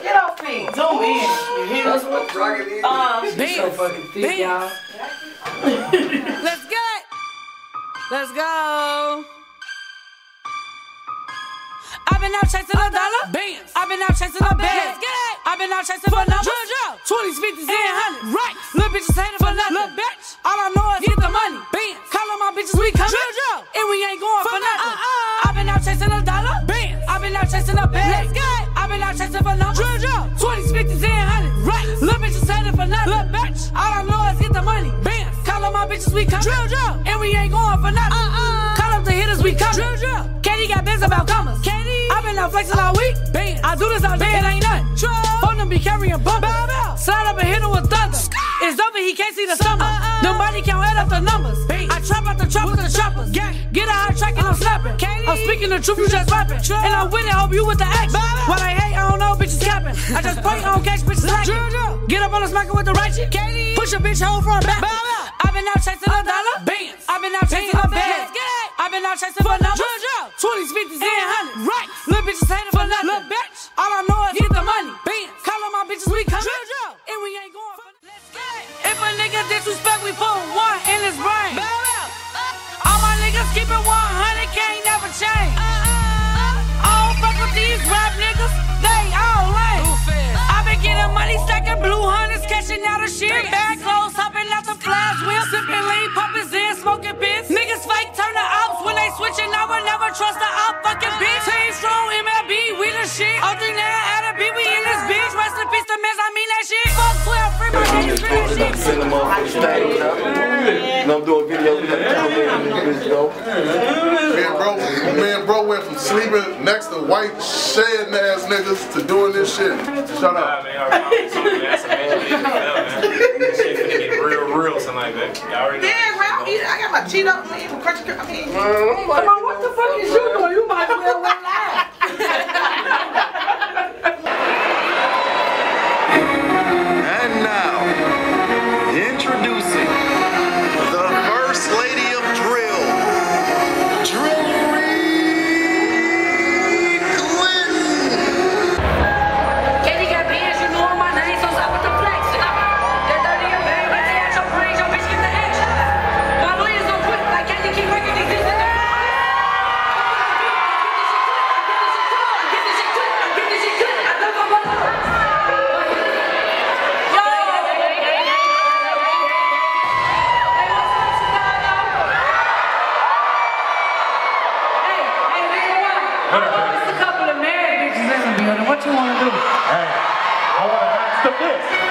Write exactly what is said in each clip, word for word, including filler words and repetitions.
Get off me. Zoom in. You hear That's what dragging in. Um, she's so fucking thick, y'all. Let's go. Let's go. I've been out chasing a dollar. Bands. I've been out chasing a bag. I've been out chasing for numbers. twenties, fifties, and hundreds. Right. Little bitches hating for nothing. Little bitch. All I know is get the money. Bands. Call on my bitches, we coming. And we ain't going for nothing. I've been out chasing a dollar. Bands. I've been out chasing a bag. I've been out chasing for numbers. twenties, fifties, and hundreds. Right. Little bitches hating for nothing. Little bitch. All I know is get the money. Bands. Call on my bitches, we coming. And we ain't going for nothing. Call up the hitters, we coming. Katie got biz about commas. Katie. I've been out flexing all week. Bands. I do this all day, it ain't nothing. Phone them be carrying bumpers. Slide up and hit him with thunder. It's over, he can't see the summer. Uh-uh. Nobody can add up the numbers. Bands. I trap out the trap with the choppers. Gang. Get a hot track and I'm snapping. Katie. I'm speaking the truth, you just rapping. And I'm with it, hope you with the action. What I hate, I don't know, bitches capping. I just pray, I don't catch bitches lacking. Get up on the smacker with the right shit. Katie. Push a bitch home front back. I've been out chasing a dollar. Bands. I've been out chasing a bag. I've been out chasing for numbers. twenties, fifties, and hundreds. Right. Little bitches hating for nothing. Little bitch. All I know is get the money. Bands. Call on my bitches, we coming. And we ain't going for nothing. If a nigga disrespect, we put one in his brain. All my niggas keep it one hundred, can't never change. I don't fuck with these rap niggas, they all lame. I been getting money, stacking blue hundreds, cashing out of shit. Bad clothes, hopping out the flash wheel, sipping lean, pumping in, smoking bits. Niggas fake, turn the ops when they switching. I would never trust the op fucking bitch. Team strong, M L B, we the shit. All three now, at a B, we in this bitch. Rest in peace, the mess, I mean that shit. Fuck twelve, free my niggas, free that shit. Send them off the stage, you know, I'm doing videos, we got to come in and this bitch go. Me and bro, me and bro went from sleeping next to white shedding ass niggas to doing this shit. Shut up. Nah, man, already something that's a major league as well, man. This shit finna get real, real tonight, man. Y'all already know. Yeah, well, I got my Cheetos, man, crunchy, I mean, Man, come on, what the fuck is you doing? You might as well went live. And now, introducing the First Lady of Drill, Drillery Clinton. Katie got bands, you know my name, so stop with the flex. They're dirty and bad, but they ask your brains, your bitch get the action. My lawyers don't quit, like Katie keep working these things in the what you want to do? Hey, I want to match the list.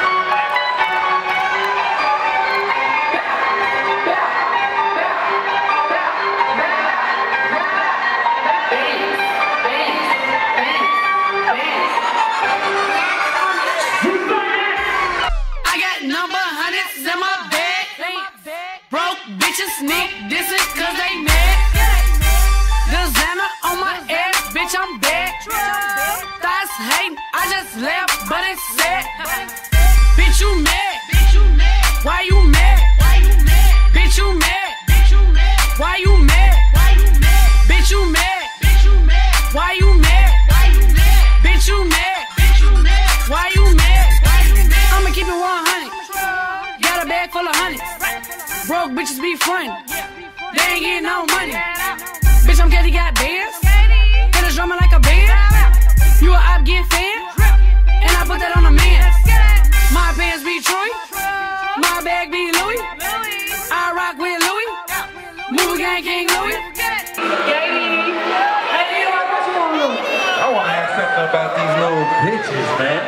I got number hundreds in my bag. Broke bitches sneak dissing cause they mad. Designer on my ass, bitch, I'm bad. Thoughts hating, I just laugh, but it's sad. Bitch, you mad? Why you mad? Bitch, you mad? Why you mad? Bitch, you mad? Why you mad? Bitch, you mad? Why you mad? I'ma keep it one hundred. Got a bag full of hundreds. Broke bitches be frontin'. They ain't getting no money. Bitch, I'm Katie, got bands. Hit a drummer like a band. You a op, get fan. And I put that on a man. My pants be Troy. My bag be Louis. I rock with Louis. Movie gang King Louis. Katie. Hey, you know what you want to do? I want to ask something about these little bitches, man.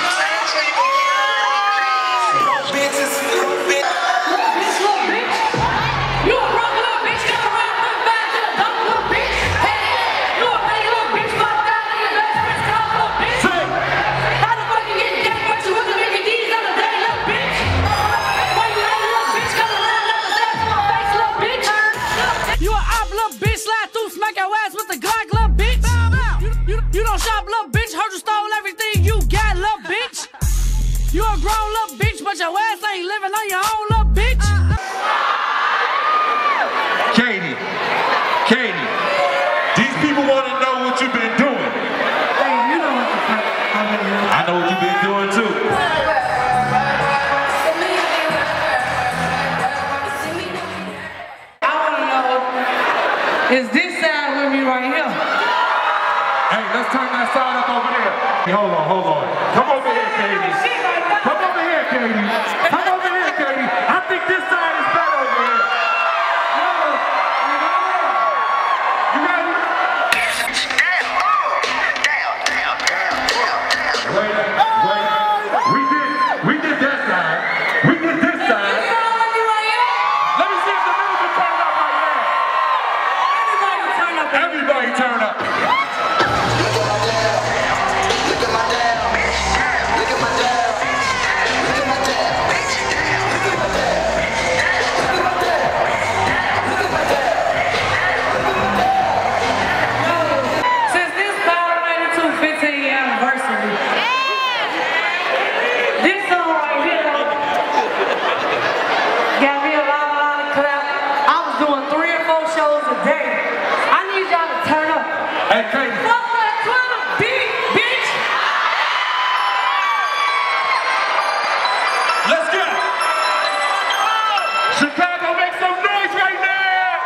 You a grown little bitch, but your ass ain't living on your own little bitch. Katie, Katie, these people want to know what you've been doing. Hey, you know what the fuck I'm doing. I know what you've been doing too. I want to know, is this side with me right here? Hey, let's turn that side up over there. Hey, hold on, hold on. Come over here, Katie. Come over here, Katie. Come over here, Katie. I think this side is better over here. You ready? Wait, wait. We did, we did that side. We did this side. Let me see if the music turned up right now. Everybody turn up. Everybody turn up. Since this Power ninety-two fifteen year anniversary, this song right here got me a lot, a lot of clap. I was doing three or four shows a day. I need y'all to turn up. Hey, Katie. Fuck that Twitter beat, bitch. Let's go! Chicago, make some noise right now!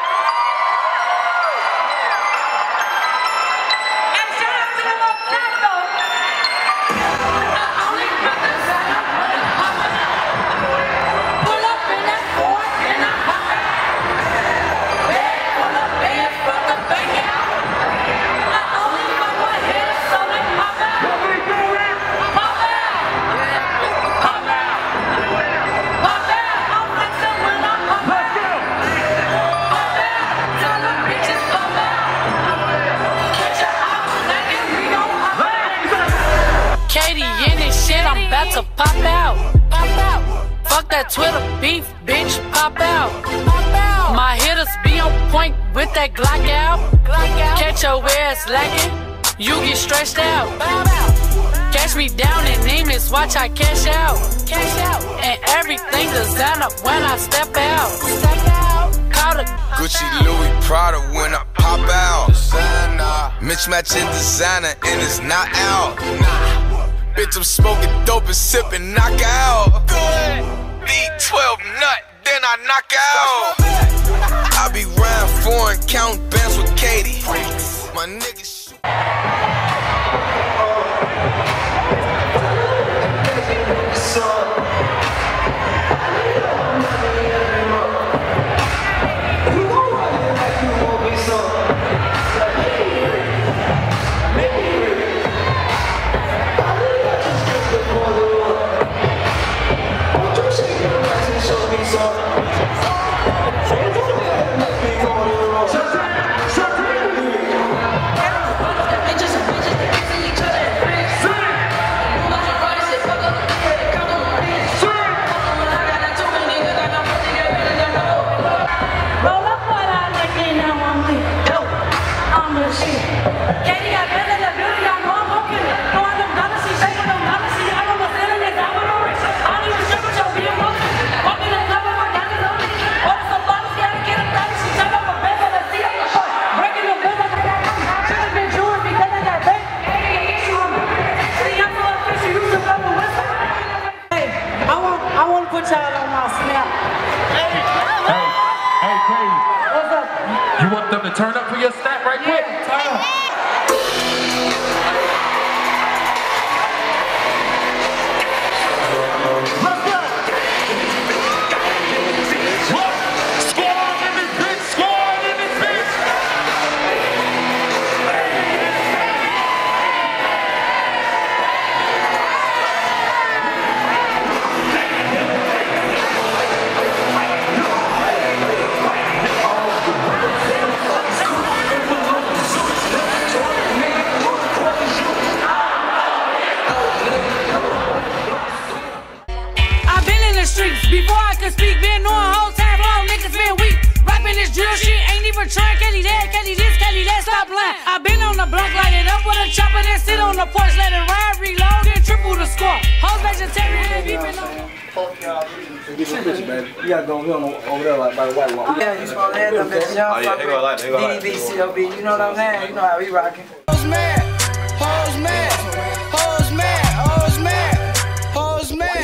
And shout out to them up top though. I only got the side up when I hop out. Pull up in that Ford and I hop out. Bag full of bands from the bank out. I only fuck with heads so they pop out. What we doing? Pop out. Pop out. Pop out. I'm flexing when I pop out. Let's go! Pop out. Tell them bitches pop out. Catch your house like it, we gon' pop out. Katie in this shit, I'm about to pop out. Pop out. Fuck that Twitter beef, bitch, pop out. Pop out. My hitters be on point with that Glock out. Glock out. Catch your ass lacking, you get stretched out. Catch me down in Nemus, watch I cash out. Cash out. And everything designer when I step out. Step out. Call the Gucci, Louis, Prada when I pop out. Mismatching designer and it's not out. Bitch, I'm smoking dope and sipping knockout. D twelve nut, then I knock out. I be round foreign, counting bands with Katie. My niggas shoot. roll up what I like in now I'm with dope. I'm the shit. Katie got better than beauty, I know I'm hooking. Throwing them dollars, she shaking them dollars, she I know what's in it, I'm with a rich. I don't even strip with your being monkey. Walk in the club with my diamonds on me. Order some bottles, gotta get them dollars, she jump up a bed, but let's see up the foot. Breaking the business, I got money. Should've been jewelry because I got bank. Hey, issue on me. See, I'm so official, you should fuck with West. Hey, I want, I want to put y'all on my snap. Hey, hey, Katie. What's up? You want them to turn up for your snap right quick? Yeah, turn up. Let's go! What? Squad in this bitch! Squad in this bitch! I've been in the streets before I could speak. Been knowing whole time long niggas been weak. Rapping this drill shit, ain't even trying. Kelly that, Kelly this, Kelly that, stop playing. I've been on the block, light it up with a chopper, then sit on the porch, let it ride, reload, then triple the score. Hoes vegetarian, they beeping on. Get your picture, baby. You gotta go over, over there like by the white wall. Yeah, you supposed to have them bitches. Young Oh, yeah, they gonna like it, they gonna like D it. D B, C O B, you know what I'm saying? You know how we rockin'. Hoes mad, hoes mad, hoes mad, hoes mad.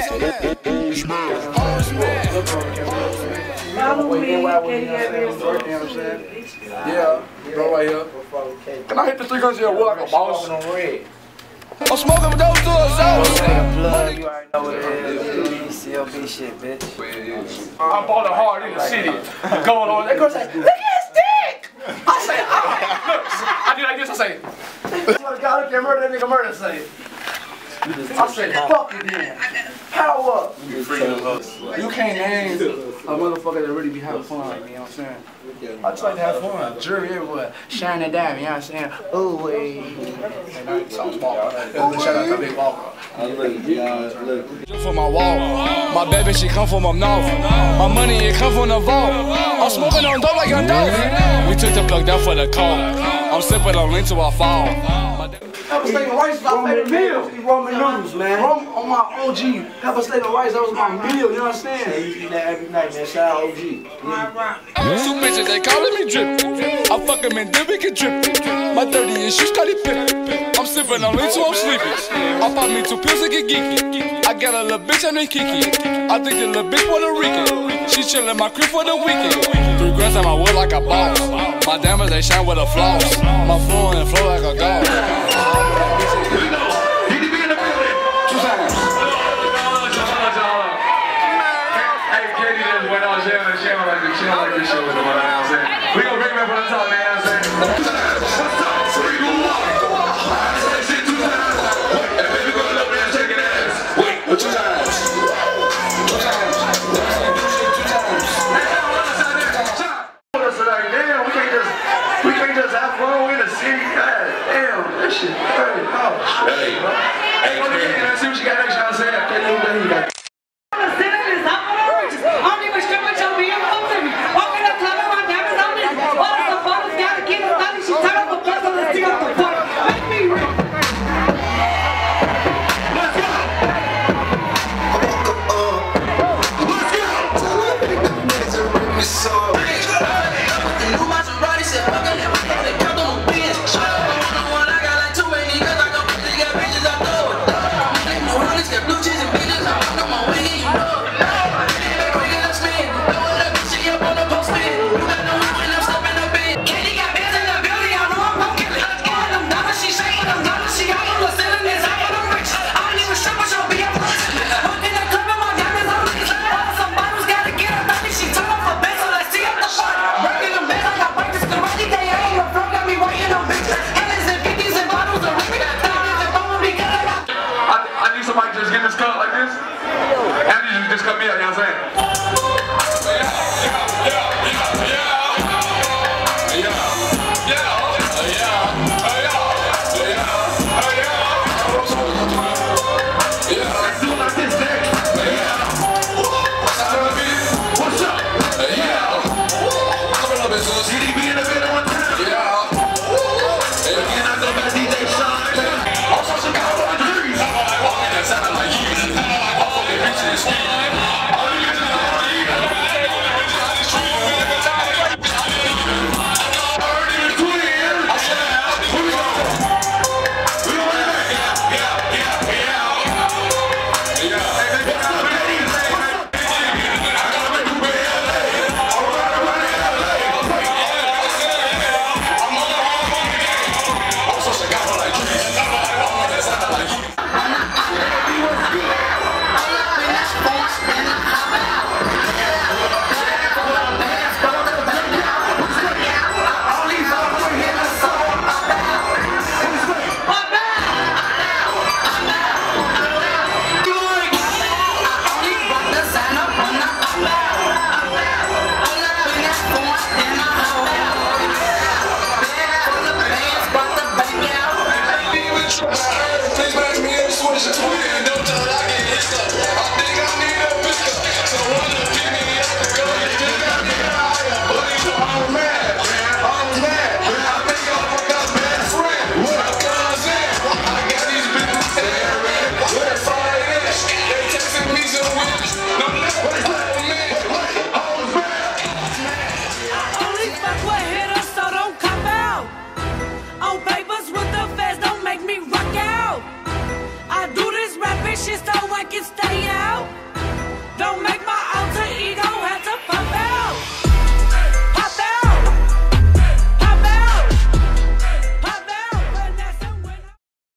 Yeah, bro, right here. Can I hit the three hundred wood like a boss? I'm smoking with those two sauce. Plug, you already know what it is. C L B shit, bitch. I'm balling hard in the city. Going on. They go say, look at his dick! I say, ah, look. I do like this, I say, God, look at murder, that nigga murder, say. I say, fuck it then. Power up. You can't name a motherfucker that really be having fun, you know what I'm saying? I just like to have fun. Jury everywhere. Shine and dime, you know what I'm saying? Oh, wait. And I talk ball. Shout out to Big Walker. For my wall, my baby she come from up north. My money it come from the vault. I'm smoking on dope like a dog. We took the plug down for the cold. I'm sipping on lean till I fall. Pepper steak and rice is my favorite meal. Roman noodles, man. Rum on my O G. Pepper steak and rice, that was my meal. You know what I'm saying? You eat that every night, man. Shout out O G. Two bitches they calling me drip. I fuck them and then we can drip. My thirty issues got it pip. I'm sipping on lean till I'm sleeping. I pop me two pills and get geeky. I got a little bitch named Kiki. I think the little bitch Puerto Rican. She chillin' my crib for the weekend. Three grams on my wood like a boss. My diamonds they shine with a floss. My flow and flow like a dog. We gonna bring him up on the top, man. I'm saying. Wait, two times. Two times. Damn, we can't just, we can't just have fun in the city. God damn, that shit crazy. Oh, shit. Hey, let's see what you got next. Y'all say that. Breaking them bands, I got breakfast, the money they ain't, your bro got me waiting on bitches.